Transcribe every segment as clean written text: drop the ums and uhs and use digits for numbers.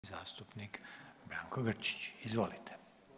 Zastupnik Branko Grčić, izvolite.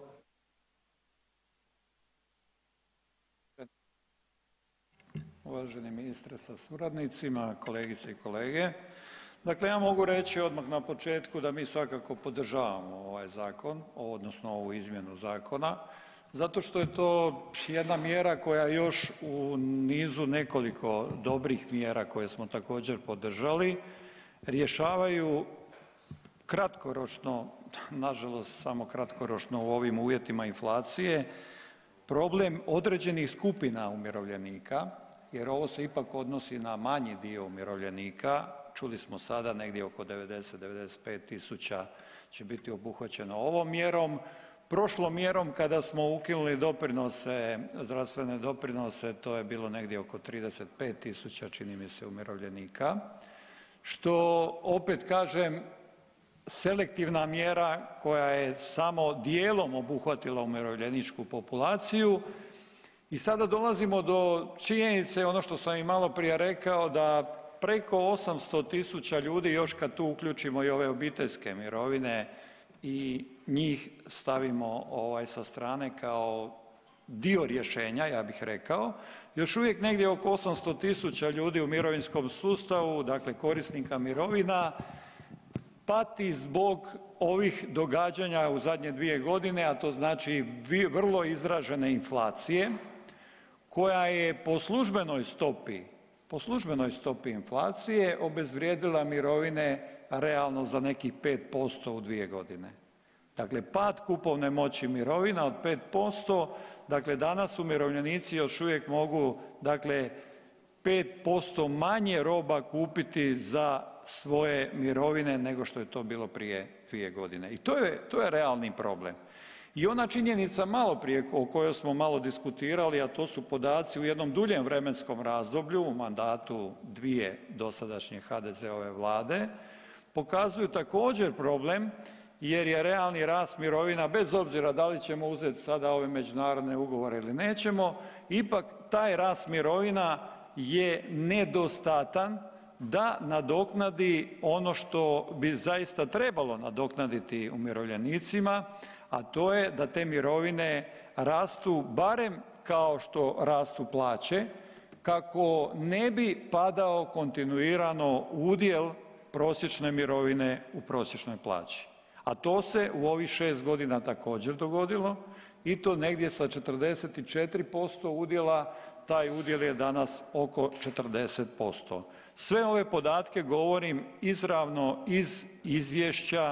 Uvaženi ministre sa suradnicima, kolegice i kolege. Dakle, ja mogu reći odmah na početku da mi svakako podržavamo ovaj zakon, odnosno ovu izmjenu zakona, zato što je to jedna mjera koja još u nizu nekoliko dobrih mjera koje smo također podržali, rješavaju kratkoročno, nažalost samo kratkoročno u ovim uvjetima inflacije, problem određenih skupina umirovljenika jer ovo se ipak odnosi na manji dio umirovljenika, čuli smo sada negdje oko 90-95 tisuća će biti obuhvaćeno ovom mjerom. Prošlom mjerom kada smo ukinuli doprinose, zdravstvene doprinose, to je bilo negdje oko 35 tisuća čini mi se umirovljenika, što opet kažem selektivna mjera koja je samo dijelom obuhvatila umirovljeničku populaciju i sada dolazimo do činjenice, ono što sam i maloprije rekao, da preko 800.000 ljudi još kad tu uključimo i ove obiteljske mirovine i njih stavimo sa strane kao dio rješenja, ja bih rekao, još uvijek negdje oko 800.000 ljudi u mirovinskom sustavu, dakle korisnika mirovina, pati zbog ovih događanja u zadnje 2 godine, a to znači vrlo izražene inflacije koja je po službenoj stopi inflacije obezvrijedila mirovine realno za nekih 5% u 2 godine. Dakle, pad kupovne moći mirovina od 5%, dakle danas umirovljenici još uvijek mogu 5% manje roba kupiti za svoje mirovine nego što je to bilo prije 2 godine. I to je realni problem. I ona činjenica maloprije o kojoj smo malo diskutirali, a to su podaci u jednom duljem vremenskom razdoblju, u mandatu 2 dosadašnje HDZ-ove Vlade, pokazuju također problem jer je realni rast mirovina, bez obzira da li ćemo uzeti sada ove međunarodne ugovore ili nećemo, ipak taj rast mirovina je nedostatan da nadoknadi ono što bi zaista trebalo nadoknaditi umirovljenicima, a to je da te mirovine rastu barem kao što rastu plaće, kako ne bi padao kontinuirano udjel prosječne mirovine u prosječnoj plaći. A to se u ovih 6 godina također dogodilo i to negdje sa 44% udjela, taj udjel je danas oko 40%. Sve ove podatke govorim izravno iz izvješća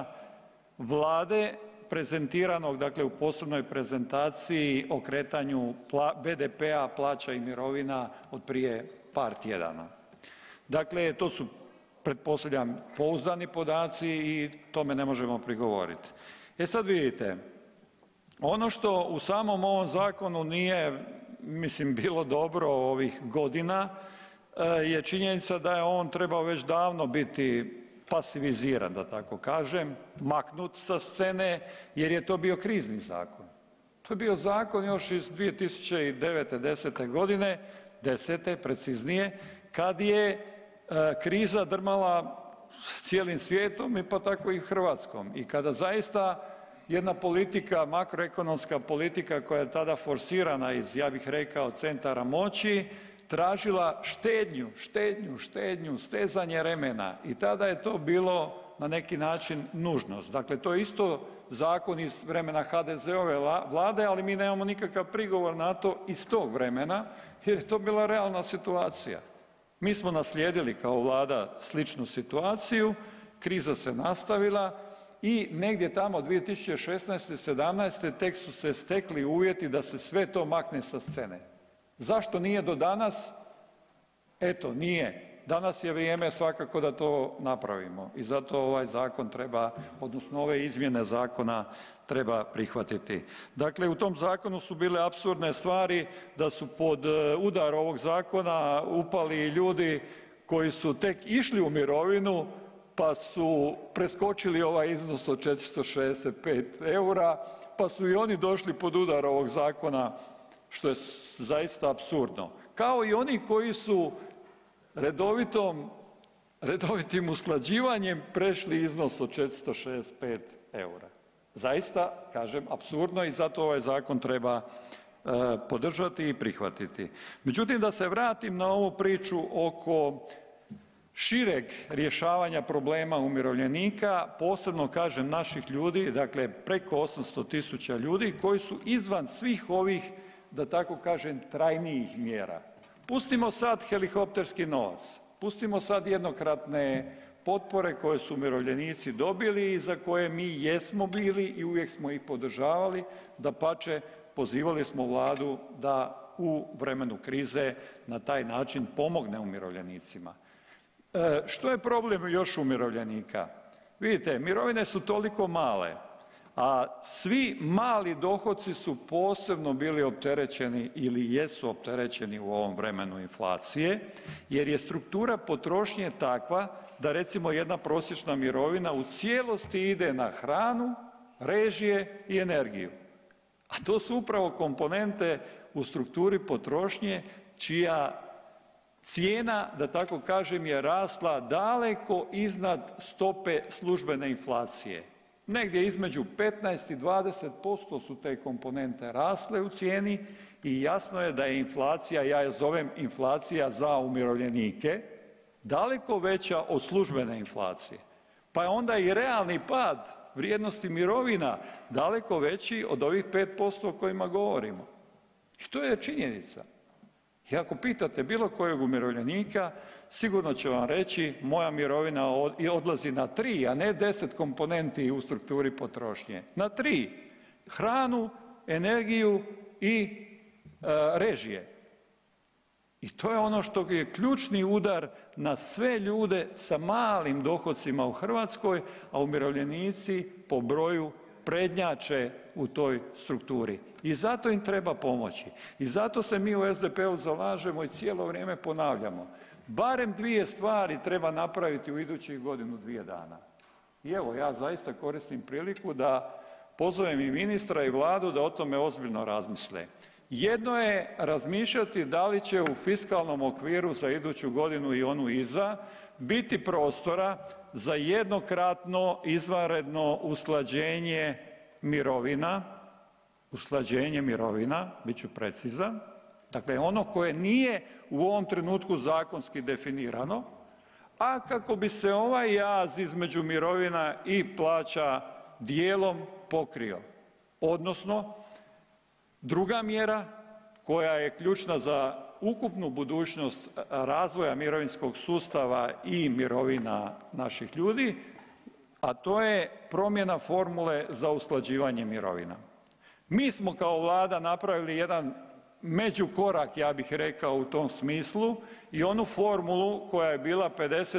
Vlade prezentiranog u posebnoj prezentaciji o kretanju BDP-a, plaća i mirovina od prije par tjedana. Dakle, to su pretpostavljam pouzdani podaci i tome ne možemo prigovoriti. Sad vidite, ono što u samom ovom zakonu nije bilo dobro ovih godina je činjenica da je on trebao već davno biti pasiviziran, da tako kažem, maknut sa scene jer je to bio krizni zakon. To je bio zakon još iz 2009. 10. godine, 10. preciznije, kad je kriza drmala cijelim svijetom pa tako i Hrvatskom i kada zaista jedna politika, makroekonomska politika koja je tada forsirana iz, ja bih rekao, centara moći, tražila štednju, stezanje remena i tada je to bilo na neki način nužnost. Dakle, to je isto zakon iz vremena HDZ-ove Vlade, ali mi nemamo nikakav prigovor na to iz tog vremena jer je to bila realna situacija. Mi smo naslijedili kao Vlada sličnu situaciju, kriza se nastavila i negdje tamo 2016. 17. tek su se stekli uvjeti da se sve to makne sa scene. Zašto nije do danas? Eto, nije. Danas je vrijeme svakako da to napravimo i zato ovaj zakon treba, odnosno ove izmjene zakona treba prihvatiti. Dakle, u tom zakonu su bile apsurdne stvari da su pod udar ovog zakona upali ljudi koji su tek išli u mirovinu pa su preskočili ovaj iznos od 465 eura, pa su i oni došli pod udar ovog zakona, što je zaista apsurdno. Kao i oni koji su redovitom redovitim usklađivanjem prešli iznos od 465 eura. Zaista, kažem, apsurdno i zato ovaj zakon treba podržati i prihvatiti. Međutim, da se vratim na ovu priču oko šireg rješavanja problema umirovljenika, posebno kažem naših ljudi, dakle preko 800.000 ljudi koji su izvan svih ovih, da tako kažem, trajnijih mjera. Pustimo sad helikopterski novac, pustimo sad jednokratne potpore koje su umirovljenici dobili i za koje mi jesmo bili i uvijek smo ih podržavali, dapače pozivali smo Vladu da u vremenu krize na taj način pomogne umirovljenicima. Što je problem još umirovljenika? Vidite, mirovine su toliko male, a svi mali dohoci su posebno bili opterećeni ili jesu opterećeni u ovom vremenu inflacije jer je struktura potrošnje takva da recimo jedna prosječna mirovina u cijelosti ide na hranu, režije i energiju. A to su upravo komponente u strukturi potrošnje čija cijena, da tako kažem, je rasla daleko iznad stope službene inflacije. Negdje između 15 i 20% su te komponente rasle u cijeni i jasno je da je inflacija, ja je zovem inflacija za umirovljenike, daleko veća od službene inflacije. Pa je onda i realni pad vrijednosti mirovina daleko veći od ovih 5% o kojima govorimo. I to je činjenica. I ako pitate bilo kojeg umirovljenika, sigurno će vam reći moja mirovina odlazi na 3, a ne 10 komponenti u strukturi potrošnje. Na 3. Hranu, energiju i režije. I to je ono što je ključni udar na sve ljude sa malim dohocima u Hrvatskoj, a umirovljenici po broju prednjače u toj strukturi. I zato im treba pomoći. I zato se mi u SDP-u zalažemo i cijelo vrijeme ponavljamo. Barem 2 stvari treba napraviti u idućih godinu, 2 dana. I evo, ja zaista koristim priliku da pozovem i ministra i Vladu da o tome ozbiljno razmisle. Jedno je razmišljati da li će u fiskalnom okviru za iduću godinu i onu iza biti prostora za jednokratno izvanredno usklađenje mirovina, bit ću precizan, dakle ono koje nije u ovom trenutku zakonski definirano, a kako bi se ovaj jaz između mirovina i plaća dijelom pokrio. Odnosno, druga mjera koja je ključna za ukupnu budućnost razvoja mirovinskog sustava i mirovina naših ljudi, a to je promjena formule za usklađivanje mirovina. Mi smo kao Vlada napravili jedan međukorak, ja bih rekao, u tom smislu i onu formulu koja je bila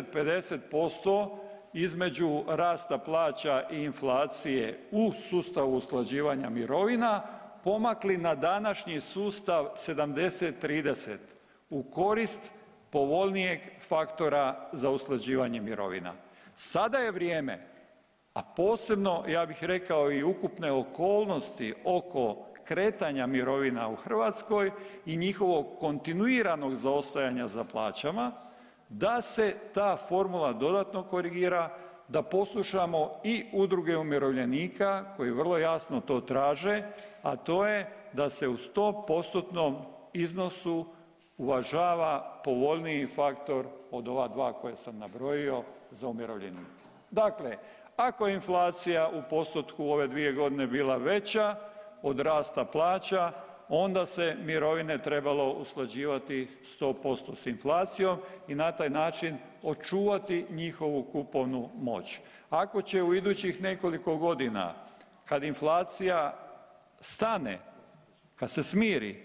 50-50% između rasta plaća i inflacije u sustavu usklađivanja mirovina pomakli na današnji sustav 70-30 u korist povoljnijeg faktora za usklađivanje mirovina. Sada je vrijeme, a posebno ja bih rekao i ukupne okolnosti oko kretanja mirovina u Hrvatskoj i njihovog kontinuiranog zaostajanja za plaćama, da se ta formula dodatno korigira, da poslušamo i udruge umirovljenika koji vrlo jasno to traže, a to je da se u 100%-tnom iznosu uvažava povoljniji faktor od ova 2 koje sam nabrojio za umirovljenike. Dakle, ako je inflacija u postotku ove 2 godine bila veća od rasta plaća, onda se mirovine trebalo usklađivati 100% s inflacijom i na taj način očuvati njihovu kupovnu moć. Ako će u idućih nekoliko godina, kad inflacija stane, kad se smiri,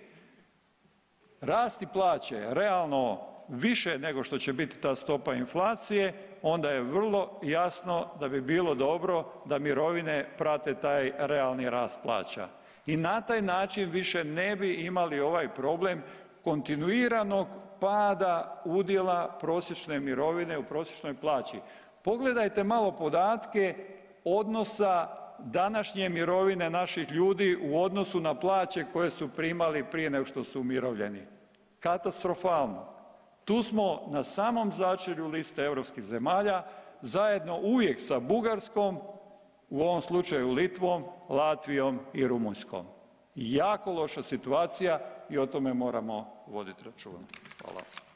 rasti plaće realno više nego što će biti ta stopa inflacije, onda je vrlo jasno da bi bilo dobro da mirovine prate taj realni rast plaća. I na taj način više ne bi imali ovaj problem kontinuiranog pada udjela prosječne mirovine u prosječnoj plaći. Pogledajte malo podatke odnosa današnje mirovine naših ljudi u odnosu na plaće koje su primali prije nego što su umirovljeni. Katastrofalno. Tu smo na samom začelju liste europskih zemalja, zajedno uvijek sa Bugarskom, u ovom slučaju Litvom, Latvijom i Rumunjskom. Jako loša situacija i o tome moramo voditi računa. Hvala.